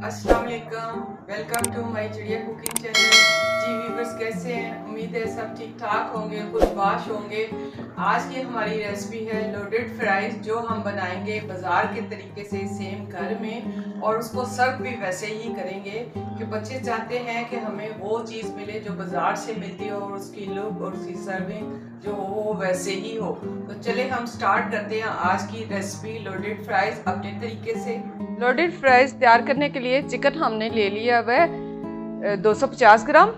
अस्सलाम वालेकुम, welcome to my Chidiya cooking channel. जी व्यूअर्स, कैसे हैं? उम्मीद है सब ठीक ठाक होंगे, खुशबाश होंगे। आज की हमारी रेसिपी है लोडेड फ्राइज, जो हम बनाएंगे बाज़ार के तरीके से सेम घर में, और उसको सर्व भी वैसे ही करेंगे कि बच्चे चाहते हैं कि हमें वो चीज़ मिले जो बाज़ार से मिलती हो और उसकी लुक और उसकी सर्विंग जो हो वो वैसे ही हो। तो चले हम स्टार्ट करते हैं आज की रेसिपी लोडेड फ्राइज अपने तरीके से। लोडेड फ्राइज तैयार करने के लिए चिकन हमने ले लिया वह 250 ग्राम,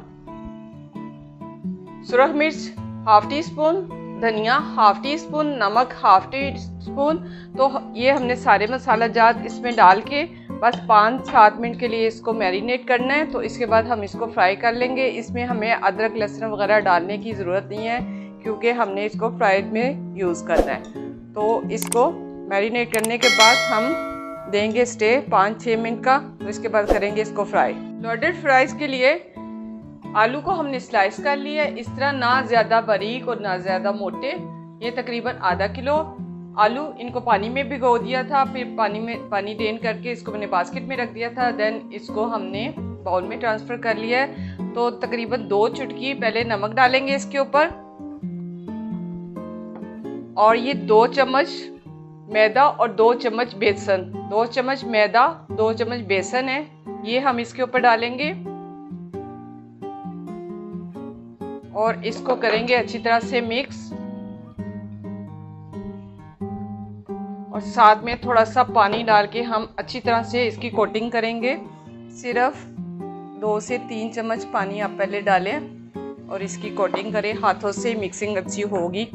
सुरख मिर्च हाफ टी स्पून, धनिया हाफ टी स्पून, नमक हाफ टी स्पून। तो ये हमने सारे मसाला जात इसमें डाल के बस 5-7 मिनट के लिए इसको मैरिनेट करना है। तो इसके बाद हम इसको फ्राई कर लेंगे। इसमें हमें अदरक लहसुन वगैरह डालने की ज़रूरत नहीं है क्योंकि हमने इसको फ्राइड में यूज़ करना है। तो इसको मैरिनेट करने के बाद हम देंगे स्टे 5-6 मिनट का। तो इसके बाद करेंगे इसको फ्राई। लोडेड फ्राइज के लिए आलू को हमने स्लाइस कर लिया है, इस तरह ना ज़्यादा बारीक और ना ज़्यादा मोटे। ये तकरीबन आधा किलो आलू, इनको पानी में भिगो दिया था, फिर पानी ड्रेन करके इसको मैंने बास्केट में रख दिया था। देन इसको हमने बाउल में ट्रांसफ़र कर लिया है। तो तकरीबन 2 चुटकी पहले नमक डालेंगे इसके ऊपर, और ये 2 चम्मच मैदा और 2 चम्मच बेसन, 2 चम्मच मैदा 2 चम्मच बेसन है, ये हम इसके ऊपर डालेंगे और इसको करेंगे अच्छी तरह से मिक्स। और साथ में थोड़ा सा पानी डाल के हम अच्छी तरह से इसकी कोटिंग करेंगे। सिर्फ 2 से 3 चम्मच पानी आप पहले डालें और इसकी कोटिंग करें, हाथों से मिक्सिंग अच्छी होगी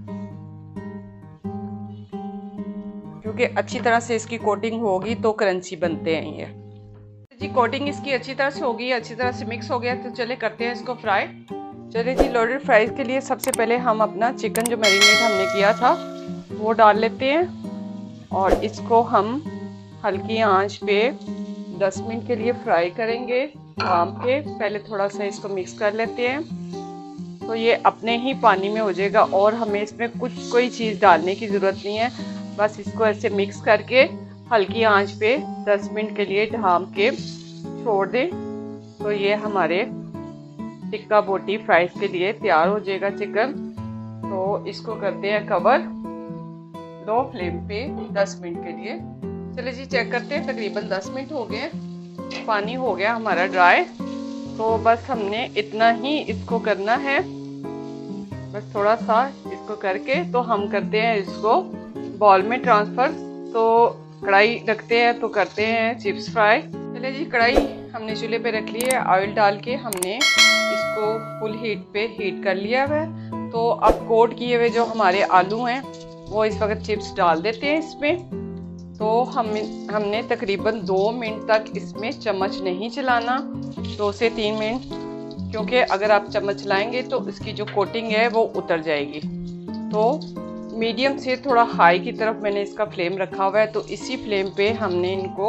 क्योंकि अच्छी तरह से इसकी कोटिंग होगी तो क्रंची बनते हैं ये। जी कोटिंग इसकी अच्छी तरह से होगी, अच्छी तरह से मिक्स हो गया। तो चले करते हैं इसको फ्राई। चलिए जी, लोडेड फ्राइज के लिए सबसे पहले हम अपना चिकन जो मैरिनेट हमने किया था वो डाल लेते हैं और इसको हम हल्की आंच पे 10 मिनट के लिए फ्राई करेंगे आम पे। पहले थोड़ा सा इसको मिक्स कर लेते हैं तो ये अपने ही पानी में हो जाएगा और हमें इसमें कोई चीज़ डालने की ज़रूरत नहीं है। बस इसको ऐसे मिक्स करके हल्की आंच पे 10 मिनट के लिए ढाँप के छोड़ दें। तो ये हमारे टिक्का बोटी फ्राइज के लिए तैयार हो जाएगा चिकन। तो इसको करते हैं कवर लो फ्लेम पे 10 मिनट के लिए। चलिए जी चेक करते हैं, तकरीबन 10 मिनट हो गए, पानी हो गया हमारा ड्राई। तो बस हमने इतना ही इसको करना है, बस थोड़ा सा इसको करके तो हम करते हैं इसको बॉल में ट्रांसफ़र। तो कढ़ाई रखते हैं तो करते हैं चिप्स फ्राई। चलिए जी, कढ़ाई हमने चूल्हे पे रख ली है, ऑयल डाल के हमने इसको फुल हीट पे हीट कर लिया है। तो अब कोट किए हुए जो हमारे आलू हैं वो इस वक्त चिप्स डाल देते हैं इसमें। तो हमने तकरीबन 2 मिनट तक इसमें चम्मच नहीं चलाना, 2 से 3 मिनट, क्योंकि अगर आप चम्मच चलाएंगे तो इसकी जो कोटिंग है वो उतर जाएगी। तो मीडियम से थोड़ा हाई की तरफ मैंने इसका फ्लेम रखा हुआ है। तो इसी फ्लेम पे हमने इनको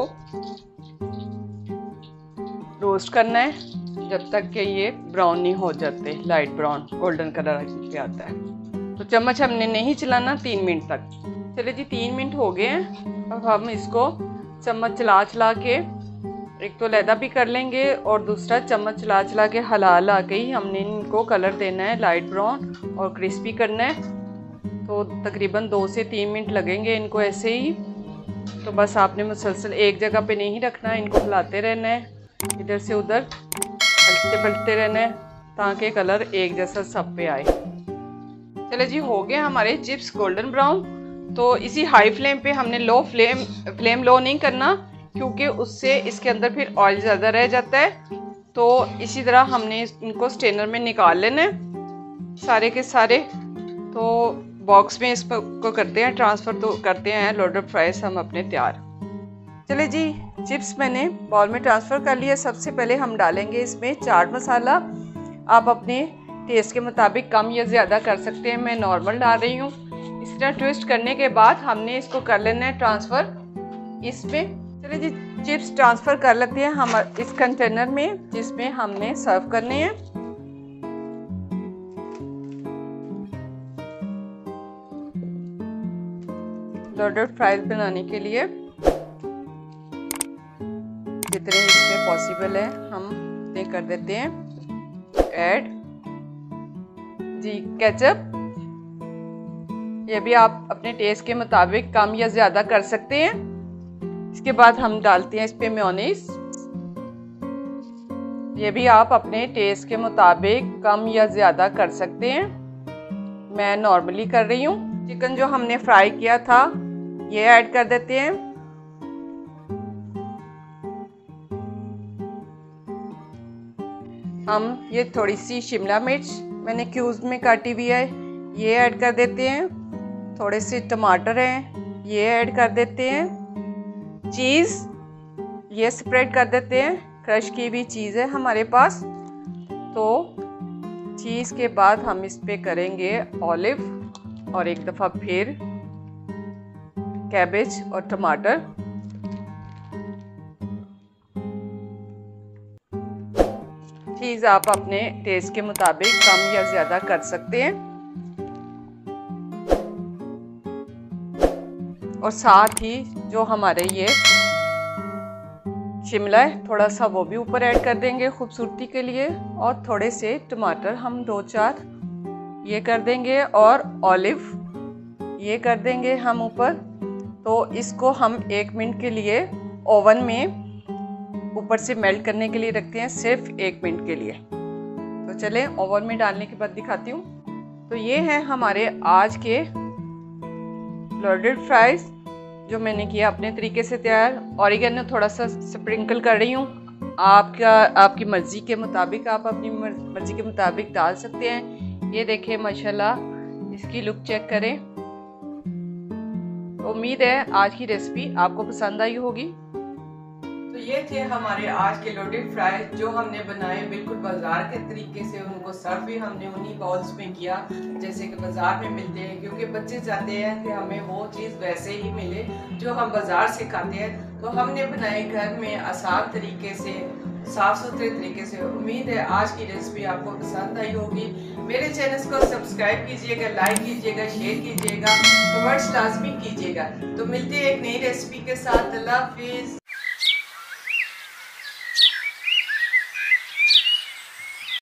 रोस्ट करना है जब तक कि ये ब्राउन नहीं हो जाते, लाइट ब्राउन गोल्डन कलर पे आता है। तो चम्मच हमने नहीं चलाना 3 मिनट तक। चलिए जी, 3 मिनट हो गए हैं। अब हम इसको चम्मच चला के एक तो लैदा भी कर लेंगे और दूसरा चम्मच चला के हला के ही हमने इनको कलर देना है, लाइट ब्राउन और क्रिस्पी करना है। तो तकरीबन 2 से 3 मिनट लगेंगे इनको ऐसे ही। तो बस आपने मुसलसल एक जगह पे नहीं रखना, इनको हिलाते रहना है, इधर से उधर पलटते रहना है ताकि कलर एक जैसा सब पे आए। चले जी, हो गए हमारे चिप्स गोल्डन ब्राउन। तो इसी हाई फ्लेम पे हमने फ्लेम लो नहीं करना क्योंकि उससे इसके अंदर फिर ऑयल ज़्यादा रह जाता है। तो इसी तरह हमने इनको स्ट्रेनर में निकाल लेना है सारे के सारे। तो बॉक्स में इसको करते हैं ट्रांसफ़र। तो करते हैं लोडेड फ्राइज हम अपने तैयार। चले जी, चिप्स मैंने बॉल में ट्रांसफ़र कर लिया। सबसे पहले हम डालेंगे इसमें चाट मसाला। आप अपने टेस्ट के मुताबिक कम या ज़्यादा कर सकते हैं, मैं नॉर्मल डाल रही हूँ। इस तरह ट्विस्ट करने के बाद हमने इसको कर लेना है ट्रांसफ़र इसमें। चलिए जी, चिप्स ट्रांसफ़र कर लेते हैं हम इस कंटेनर में जिसमें हमने सर्व करने हैं। लोडेड फ्राइज बनाने के लिए जितने इसमें पॉसिबल है हम उतने कर देते हैं ऐड। जी केचप, ये भी आप अपने टेस्ट के मुताबिक कम या ज़्यादा कर सकते हैं। इसके बाद हम डालते हैं इस पे मेयोनीज, ये भी आप अपने टेस्ट के मुताबिक कम या ज़्यादा कर सकते हैं। मैं नॉर्मली कर रही हूँ। चिकन जो हमने फ्राई किया था ये ऐड कर देते हैं। हम ये थोड़ी सी शिमला मिर्च मैंने क्यूब्स में काटी हुई है ये ऐड कर देते हैं। थोड़े से टमाटर हैं ये ऐड कर देते हैं। चीज़ ये स्प्रेड कर देते हैं, क्रश की भी चीज़ है हमारे पास। तो चीज़ के बाद हम इस पे करेंगे ऑलिव और एक दफ़ा फिर कैबेज और टमाटर। चीज़ आप अपने टेस्ट के मुताबिक कम या ज़्यादा कर सकते हैं। और साथ ही जो हमारे ये शिमला है थोड़ा सा वो भी ऊपर ऐड कर देंगे खूबसूरती के लिए। और थोड़े से टमाटर हम 2-4 ये कर देंगे और ऑलिव ये कर देंगे हम ऊपर। तो इसको हम 1 मिनट के लिए ओवन में ऊपर से मेल्ट करने के लिए रखते हैं, सिर्फ 1 मिनट के लिए। तो चलें ओवन में डालने के बाद दिखाती हूँ। तो ये है हमारे आज के लोडेड फ्राइज़ जो मैंने किया अपने तरीके से तैयार। ऑरिगेनो थोड़ा सा स्प्रिंकल कर रही हूँ, आपकी मर्ज़ी के मुताबिक आप अपनी मर्ज़ी के मुताबिक डाल सकते हैं। ये देखें माशाल्लाह, इसकी लुक चेक करें। तो उम्मीद है आज की रेसिपी आपको पसंद आई होगी। तो ये थे हमारे आज के लोडेड फ्राई जो हमने बनाए बिल्कुल बाजार के तरीके से। उनको सर्व भी हमने उन्हीं बाउल्स में किया जैसे कि बाजार में मिलते हैं, क्योंकि बच्चे चाहते हैं कि हमें वो चीज़ वैसे ही मिले जो हम बाजार से खाते हैं। तो हमने बनाए घर में आसान तरीके से, साफ सुथरे तरीके से। उम्मीद है आज की रेसिपी आपको पसंद आई होगी। मेरे चैनल को सब्सक्राइब कीजिएगा, लाइक कीजिएगा, शेयर कीजिएगा, कमेंट्स लाजमी कीजिएगा। तो मिलते हैं एक नई रेसिपी के साथ। अल्लाह हाफिज़।